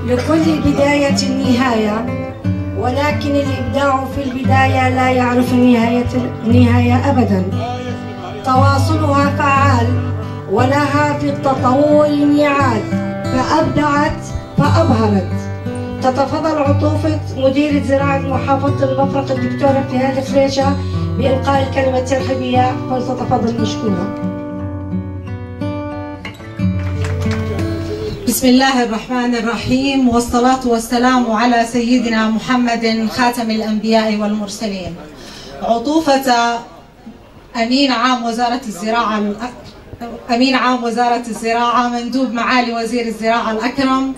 لكل بداية نهاية، ولكن الإبداع في البداية لا يعرف النهاية أبداً. تواصلها فعال ولها في التطور ميعاد، فأبدعت فأبهرت. تتفضل عطوفة مديرة زراعة محافظة المفرق الدكتورة ابتهال فريشة بإلقاء الكلمة الترحيبية، فلتتفضل مشكورة. بسم الله الرحمن الرحيم، والصلاة والسلام على سيدنا محمد خاتم الأنبياء والمرسلين. عطوفة أمين عام وزارة الزراعة، مندوب معالي وزير الزراعة الأكرم،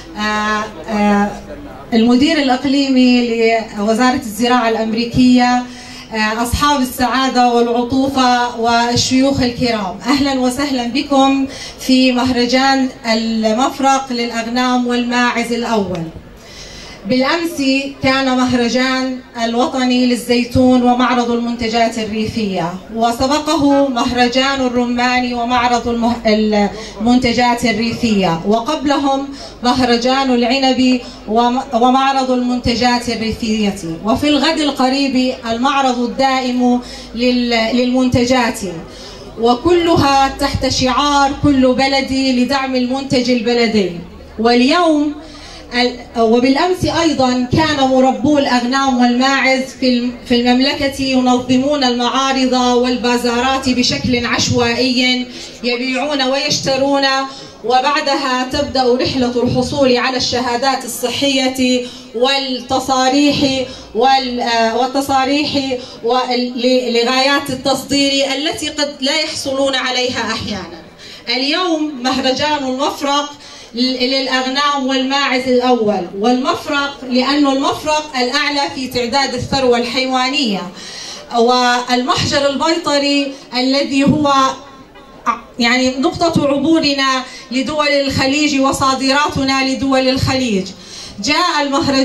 المدير الإقليمي لوزارة الزراعة الأمريكية، أصحاب السعادة والعطوفة والشيوخ الكرام، أهلا وسهلا بكم في مهرجان المفرق للأغنام والماعز الأول. بالأمس كان مهرجان الوطني للزيتون ومعرض المنتجات الريفية، وسبقه مهرجان الرمان ومعرض المنتجات الريفية، وقبلهم مهرجان العنب ومعرض المنتجات الريفية، وفي الغد القريب المعرض الدائم للمنتجات، وكلها تحت شعار كل بلدي لدعم المنتج البلدي. واليوم وبالأمس أيضا كان مربو الأغنام والماعز في المملكة ينظمون المعارض والبازارات بشكل عشوائي، يبيعون ويشترون، وبعدها تبدأ رحلة الحصول على الشهادات الصحية والتصاريح لغايات التصدير التي قد لا يحصلون عليها أحيانا. اليوم مهرجان المفرق للأغنام والماعز الأول، والمفرق لأنه المفرق الأعلى في تعداد الثروة الحيوانية، والمحجر البيطري الذي هو يعني نقطة عبورنا لدول الخليج وصادراتنا لدول الخليج. جاء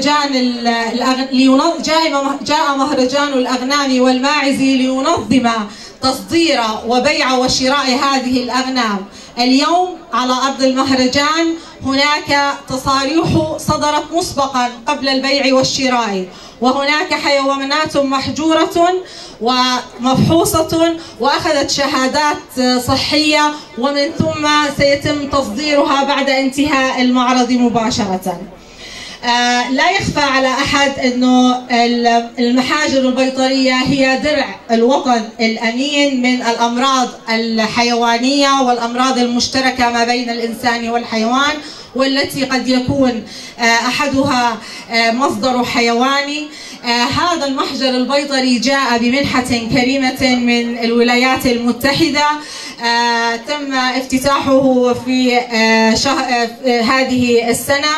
مهرجان الأغنام والماعز لينظم تصدير وبيع وشراء هذه الأغنام. اليوم على أرض المهرجان هناك تصاريح صدرت مسبقا قبل البيع والشراء، وهناك حيوانات محجورة ومفحوصة وأخذت شهادات صحية، ومن ثم سيتم تصديرها بعد انتهاء المعرض مباشرة. لا يخفى على أحد أنه المحاجر البيطرية هي درع الوطن الأمين من الأمراض الحيوانية والأمراض المشتركة ما بين الإنسان والحيوان، والتي قد يكون أحدها مصدر حيواني. هذا المحجر البيطري جاء بمنحة كريمة من الولايات المتحدة، تم افتتاحه في هذه السنة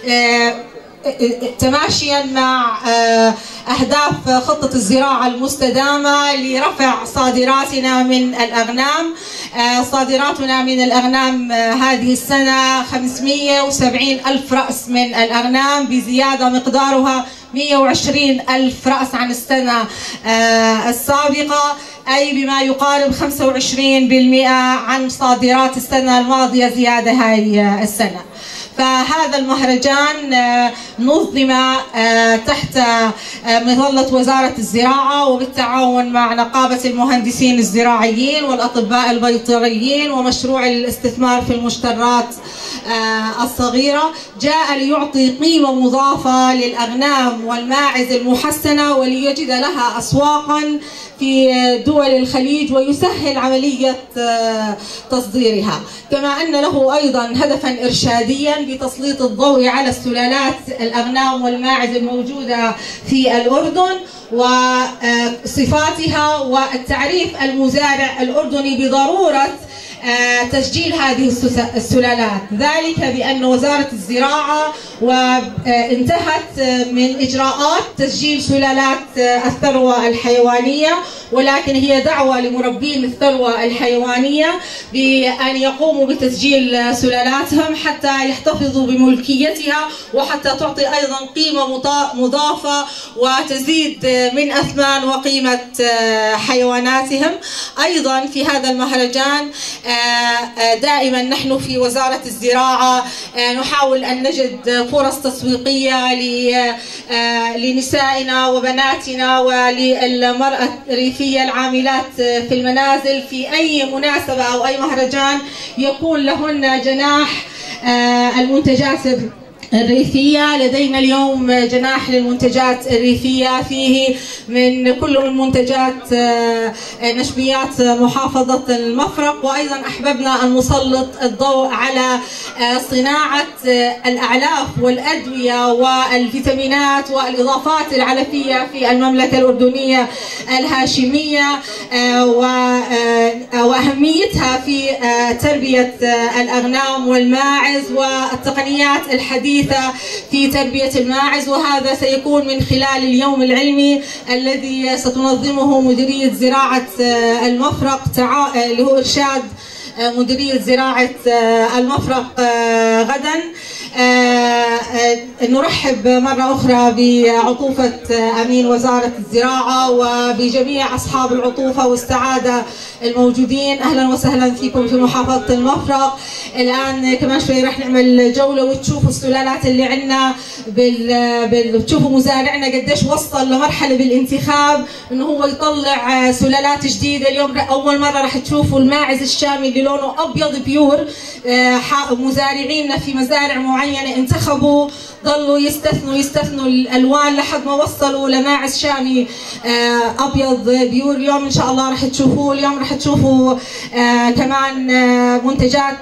تماشيا مع أهداف خطة الزراعة المستدامة لرفع صادراتنا من الأغنام. صادراتنا من الأغنام هذه السنة 570 ألف رأس من الأغنام، بزيادة مقدارها 120 ألف رأس عن السنة السابقة، أي بما يقارب 25% عن صادرات السنة الماضية زيادة هذه السنة. فهذا المهرجان نظم تحت مظلة وزارة الزراعة وبالتعاون مع نقابة المهندسين الزراعيين والأطباء البيطريين ومشروع الاستثمار في المشترات الصغيرة. جاء ليعطي قيمة مضافة للأغنام والماعز المحسنة وليجد لها أسواقا في دول الخليج ويسهل عملية تصديرها، كما أن له أيضا هدفا إرشاديا بتسليط الضوء على السلالات الأغنام والماعز الموجودة في الأردن وصفاتها، والتعريف المزارع الأردني بضرورة تسجيل هذه السلالات، ذلك بأن وزارة الزراعة وانتهت من إجراءات تسجيل سلالات الثروة الحيوانية، ولكن هي دعوة لمربين الثروة الحيوانية بأن يقوموا بتسجيل سلالاتهم حتى يحتفظوا بملكيتها، وحتى تعطي أيضا قيمة مضافة وتزيد من أثمان وقيمة حيواناتهم. أيضا في هذا المهرجان دائما نحن في وزارة الزراعة نحاول أن نجد فرص تسويقية لنسائنا وبناتنا وللمرأة الريفية العاملات في المنازل. في أي مناسبة أو أي مهرجان يكون لهن جناح المنتجات الريفية. لدينا اليوم جناح للمنتجات الريفية فيه من كل من منتجات نشبيات محافظة المفرق، وأيضا أحببنا أن نسلط الضوء على صناعة الأعلاف والأدوية والفيتامينات والإضافات العلفية في المملكة الأردنية الهاشمية وأهميتها في تربية الأغنام والماعز والتقنيات الحديثة في تربية الماعز. وهذا سيكون من خلال اليوم العلمي الذي ستنظمه مديرية زراعة المفرق اللي هو إرشاد مديرية زراعة المفرق غدا. نرحب مرة أخرى بعطوفة أمين وزارة الزراعة وبجميع أصحاب العطوفة والسعادة الموجودين. أهلا وسهلا فيكم في محافظة المفرق. الآن كمان شوي رح نعمل جولة وتشوفوا السلالات اللي عندنا بتشوفوا مزارعنا قديش وصل لمرحلة بالانتخاب إنه هو يطلع سلالات جديدة. اليوم أول مرة رح تشوفوا الماعز الشامي اللي لونه أبيض بيور. مزارعينا في مزارع معينة انتخبوا ضلوا يستثنوا الألوان لحد ما وصلوا لماعز شامي أبيض بيور. اليوم إن شاء الله رح تشوفوه. اليوم رح تشوفوا كمان منتجات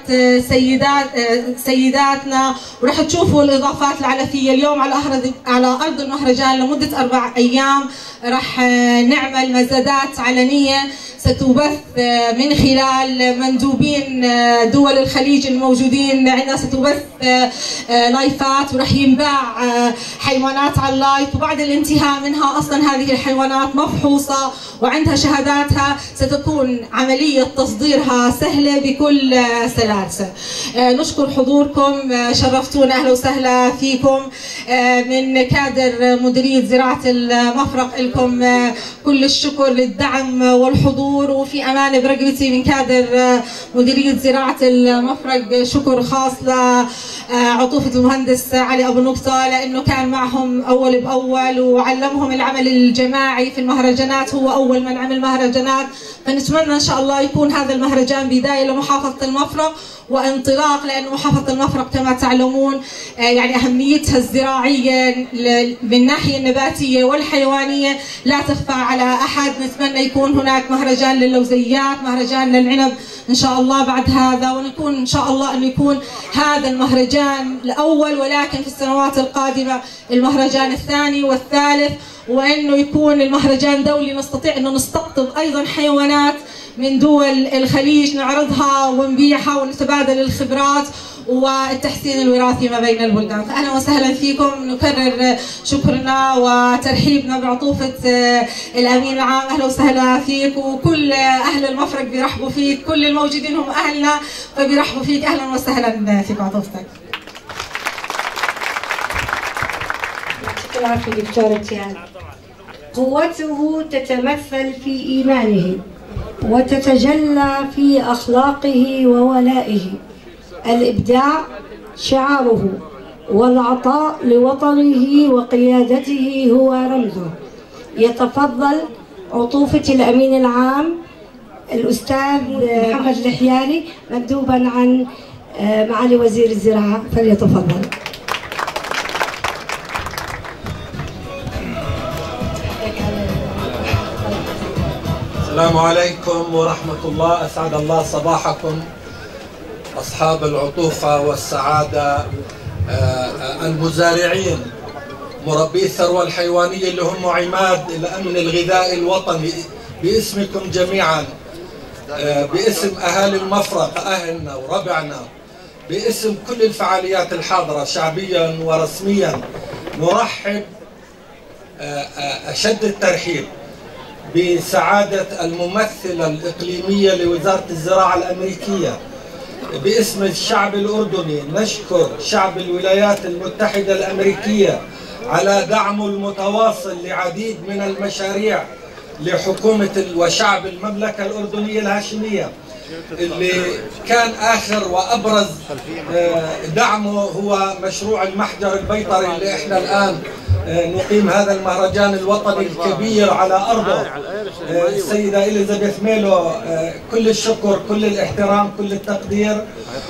سيداتنا، ورح تشوفوا الإضافات العلفية. اليوم على أرض المهرجان لمدة 4 أيام رح نعمل مزادات علنية ستبث من خلال مندوبين دول الخليج الموجودين عندنا. ستبث لايفات ورح ينباع حيوانات على اللايف، وبعد الانتهاء منها اصلا هذه الحيوانات مفحوصه وعندها شهاداتها. ستكون عمليه تصديرها سهله بكل سلاسه. نشكر حضوركم، شرفتونا، اهلا وسهلا فيكم. من كادر مديريه زراعه المفرق لكم كل الشكر للدعم والحضور، وفي أمانة برقبتي من كادر مديرية زراعة المفرق شكر خاص لعطوفة المهندس علي أبو نقطة، لأنه كان معهم أول بأول وعلمهم العمل الجماعي في المهرجانات. هو أول من عمل مهرجانات، فنتمنى إن شاء الله يكون هذا المهرجان بداية لمحافظة المفرق وانطلاق، لأن محافظة المفرق كما تعلمون يعني أهميتها الزراعية من الناحية النباتية والحيوانية لا تخفى على أحد. نتمنى يكون هناك مهرجان للوزيات، مهرجان للعنب إن شاء الله بعد هذا، ونكون إن شاء الله أن يكون هذا المهرجان الأول، ولكن في السنوات القادمة المهرجان الثاني والثالث، وأنه يكون المهرجان دولي نستطيع أنه نستقطب أيضا حيوانات من دول الخليج نعرضها ونبيعها ونتبادل الخبرات والتحسين الوراثي ما بين البلدان. فأهلا وسهلا فيكم. نكرر شكرنا وترحيبنا بعطوفة الأمين العام. أهلا وسهلا فيك، وكل أهل المفرق بيرحبوا فيك، كل الموجودين هم أهلنا فبيرحبوا فيك. أهلا وسهلا فيك عطوفتك. يعطيك العافية دكتورة تيان. قوته تتمثل في إيمانه وتتجلى في أخلاقه وولائه. الإبداع شعاره، والعطاء لوطنه وقيادته هو رمزه. يتفضل عطوفة الأمين العام الأستاذ محمد الحياني مندوبا عن معالي وزير الزراعة، فليتفضل. السلام عليكم ورحمة الله. أسعد الله صباحكم أصحاب العطوفة والسعادة، المزارعين، مربي الثروة الحيوانية اللي هم عماد الأمن الغذائي الوطني. باسمكم جميعا، باسم أهالي المفرق أهلنا وربعنا، باسم كل الفعاليات الحاضرة شعبيا ورسميا، نرحب أشد الترحيب بسعادة الممثلة الإقليمية لوزارة الزراعة الأمريكية. باسم الشعب الأردني نشكر شعب الولايات المتحدة الأمريكية على دعمه المتواصل لعديد من المشاريع لحكومة وشعب المملكة الأردنية الهاشمية، اللي كان آخر وأبرز دعمه هو مشروع المحجر البيطري اللي احنا الآن نقيم هذا المهرجان الوطني الكبير على أرضه. السيدة إليزابيث ميلو، كل الشكر، كل الاحترام، كل التقدير،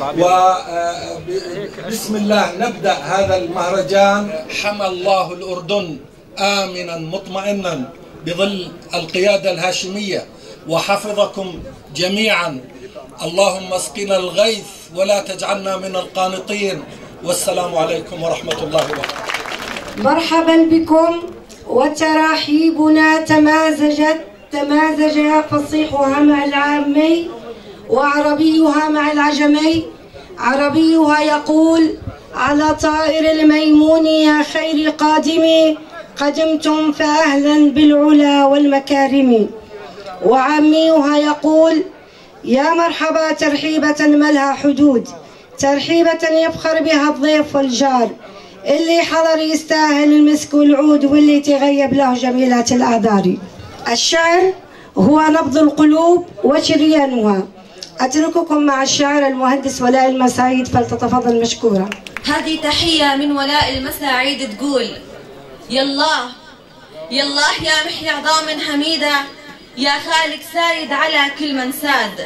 وبسم الله نبدأ هذا المهرجان. حمى الله الأردن آمنا مطمئنا بظل القيادة الهاشمية، وحفظكم جميعا. اللهم اسقنا الغيث ولا تجعلنا من القانطين، والسلام عليكم ورحمة الله وبركاته. مرحبا بكم، وتراحيبنا تمازج فصيحها مع العامي وعربيها مع العجمي. عربيها يقول: على طائر الميمون يا خير قادمي، قدمتم فأهلا بالعلا والمكارم. وعاميها يقول: يا مرحبا ترحيبة ما لها حدود، ترحيبة يفخر بها الضيف والجار، اللي حضر يستاهل المسك والعود، واللي تغيب له جميلات الآذار. الشعر هو نبض القلوب وشريانها. أترككم مع الشاعر المهندس ولاء المساعيد، فلتتفضل مشكورا. هذه تحية من ولاء المساعيد تقول: يالله يالله يا محيي عظام حميدة، يا خالق سايد على كل من ساد.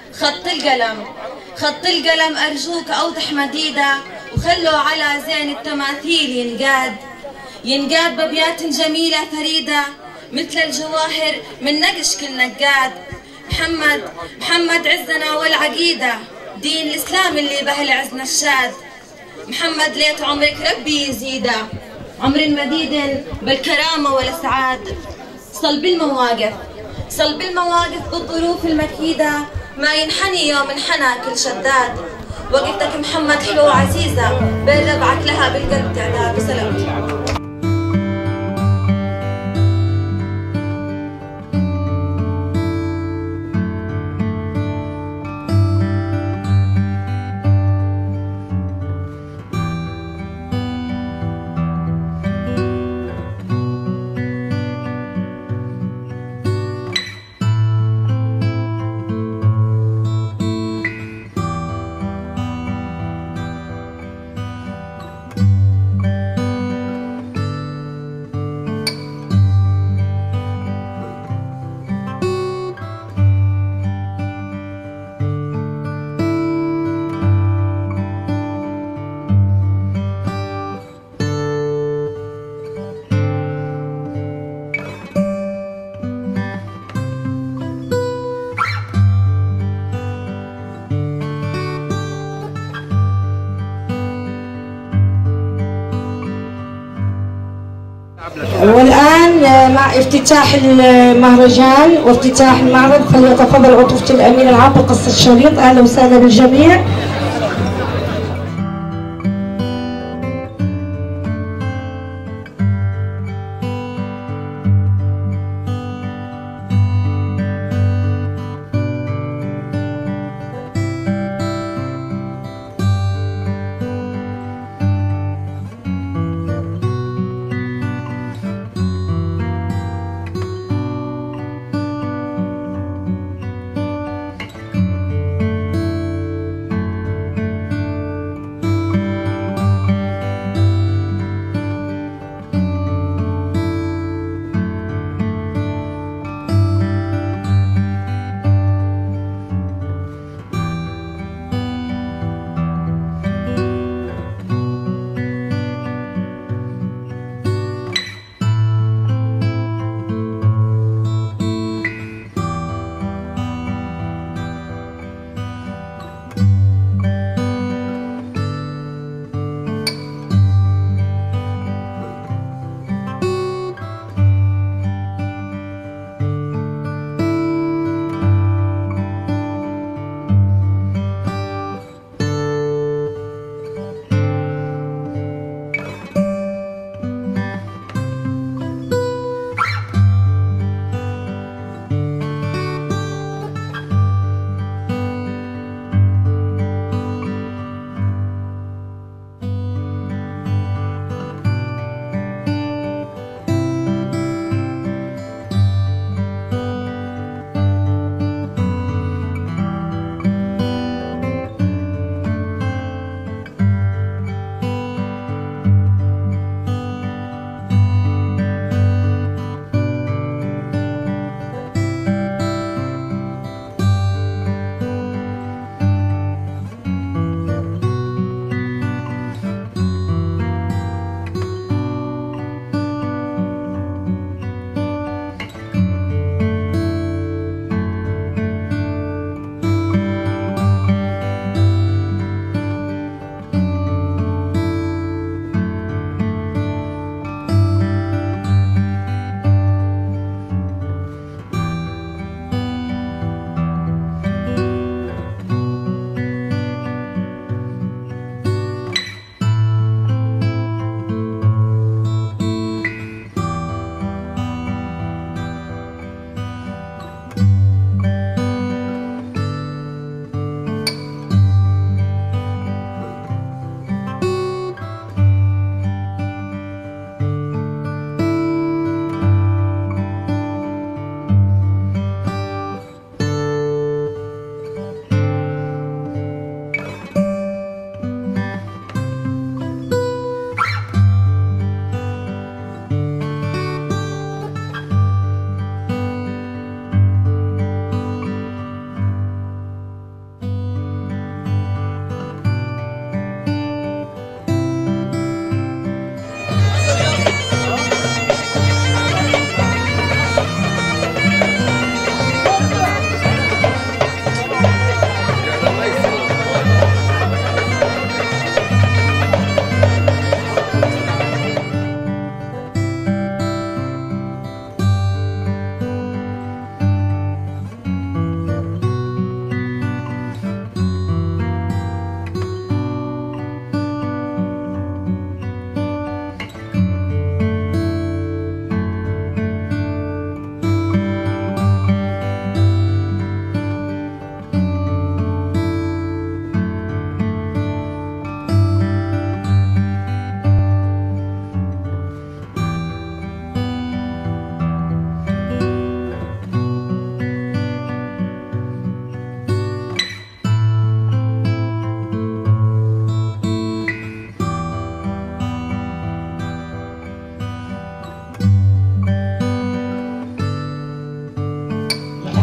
خط القلم أرجوك أوضح مديدة، وخلوا على زين التماثيل ينقاد بأبيات جميلة فريدة، مثل الجواهر من نقش كل نقاد. محمد عزنا والعقيدة، دين الإسلام اللي به العز نشاد. محمد ليت عمرك ربي يزيده، عمر مديد بالكرامة والأسعاد. صلب المواقف بالظروف المكيدة، ما ينحني يوم انحنى كل شداد. وقفتك محمد حلو عزيزة، بين ربعك لها بالقلب تعداد. وسلام. والآن مع افتتاح المهرجان وافتتاح المعرض، فليتفضل عطوفة الأمين العام بقص الشريط. أهلا وسهلا بالجميع.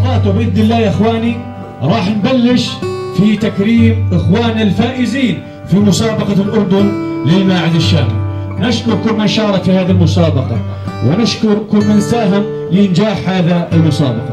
وقته باذن الله يا اخواني راح نبلش في تكريم اخواننا الفائزين في مسابقه الاردن للماعز الشامي. نشكر كل من شارك في هذه المسابقه ونشكر كل من ساهم لانجاح هذا المسابقه.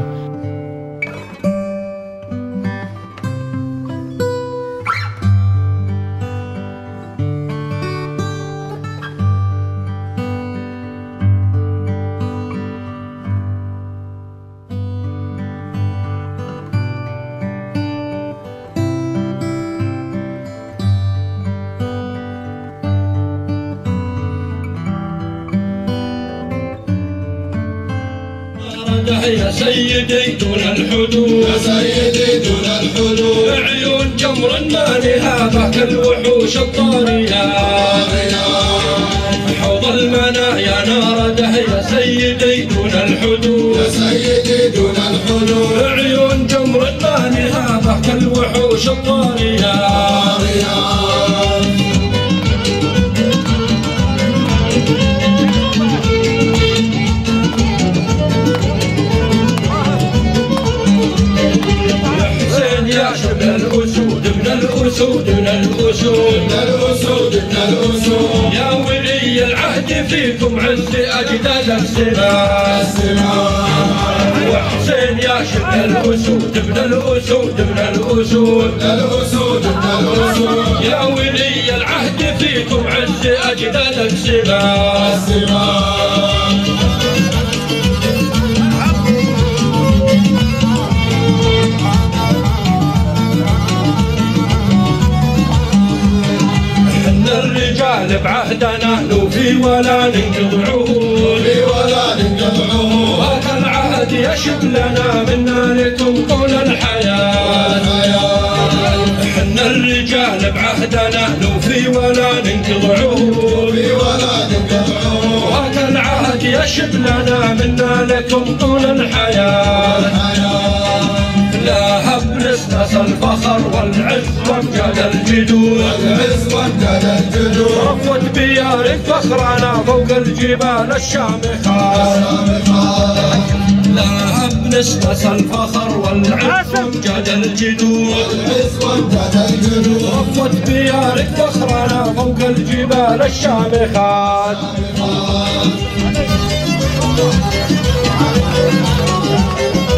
يا سيدي دون الحدود، يا سيدي دون الحدود، عيون جمر ما لها كالوحوش الطارية، حوض المنايا نارده يا سيدي دون الحدود، يا سيدي دون الحدود، عيون جمر ما لها كالوحوش الطارية. الأسود من الأسود من الأسود من الأسود، يا ولي العهد فيكم عز أجداد السماء، وحسين يا شبل الأسود من الأسود من الأسود من الأسود من الأسود، يا ولي العهد فيكم عز أجداد السماء. بعهدنا نوفي ولا ننقض عهود، ولا ننقض عهود، هذا العهد يشب لنا منا لكم طول الحياة. احنا الرجال بعهدنا نوفي ولا ننقض عهود، ولا ننقض عهود، هذا العهد يشب لنا منا لكم طول الحياة. لا هب نسنس الفخر والعز وامجاد الجدود، والعز وامجاد الجدود، رفوت بيارك فخرنا فوق الجبال الشامخات. لا هب نسنس الفخر والعز وامجاد الجدود، والعز وامجاد الجدود، رفوت بيارك فخرنا فوق الجبال الشامخات.